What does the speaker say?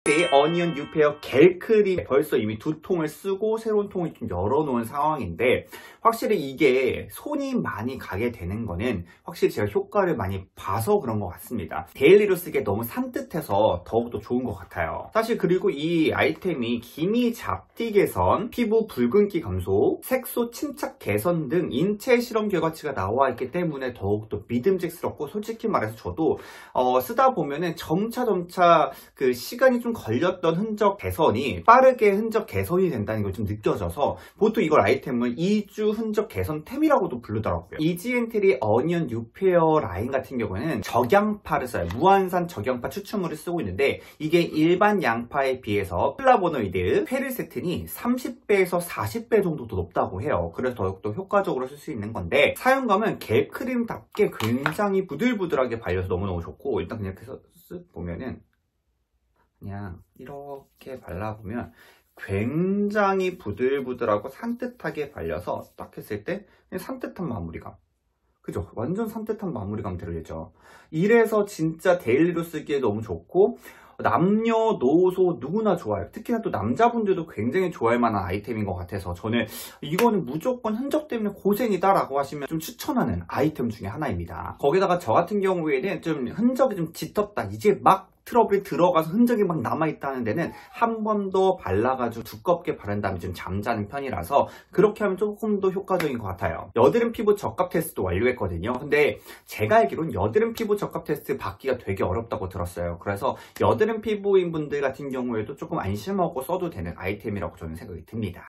디엔트 어니언 뉴페어 겔 크림 벌써 이미 두 통을 쓰고 새로운 통을 좀 열어놓은 상황인데, 확실히 이게 손이 많이 가게 되는 거는 확실히 제가 효과를 많이 봐서 그런 것 같습니다. 데일리로 쓰기에 너무 산뜻해서 더욱더 좋은 것 같아요. 사실 그리고 이 아이템이 기미 잡티 개선, 피부 붉은기 감소, 색소 침착 개선 등 인체 실험 결과치가 나와 있기 때문에 더욱더 믿음직스럽고, 솔직히 말해서 저도 쓰다 보면은 점차 그 시간이 좀 걸렸던 흔적 개선이 빠르게 흔적 개선이 된다는 걸 좀 느껴져서, 보통 이걸 아이템을 2주 흔적 개선템이라고도 부르더라고요. 이지엔트리 어니언 뉴페어 라인 같은 경우에는 적양파를 써요. 무한산 적양파 추출물을 쓰고 있는데, 이게 일반 양파에 비해서 플라보노이드, 페르세틴이 30배에서 40배 정도 더 높다고 해요. 그래서 더욱더 효과적으로 쓸 수 있는 건데, 사용감은 겔크림답게 굉장히 부들부들하게 발려서 너무너무 좋고, 일단 그냥 이렇게 쓱 보면은 그냥 이렇게 발라보면 굉장히 부들부들하고 산뜻하게 발려서 딱 했을 때 그냥 산뜻한 마무리감, 그죠? 완전 산뜻한 마무리감 들으겠죠? 이래서 진짜 데일리로 쓰기에 너무 좋고, 남녀노소 누구나 좋아요. 특히나 또 남자분들도 굉장히 좋아할 만한 아이템인 것 같아서, 저는 이거는 무조건 흔적 때문에 고생이다 라고 하시면 좀 추천하는 아이템 중에 하나입니다. 거기다가 저 같은 경우에는 좀 흔적이 좀 짙었다, 이제 막 트러블이 들어가서 흔적이 막 남아있다는 데는 한 번 더 발라가지고 두껍게 바른 다음에 좀 잠자는 편이라서 그렇게 하면 조금 더 효과적인 것 같아요. 여드름 피부 적합 테스트도 완료했거든요. 근데 제가 알기로는 여드름 피부 적합 테스트 받기가 되게 어렵다고 들었어요. 그래서 여드름 피부인 분들 같은 경우에도 조금 안심하고 써도 되는 아이템이라고 저는 생각이 듭니다.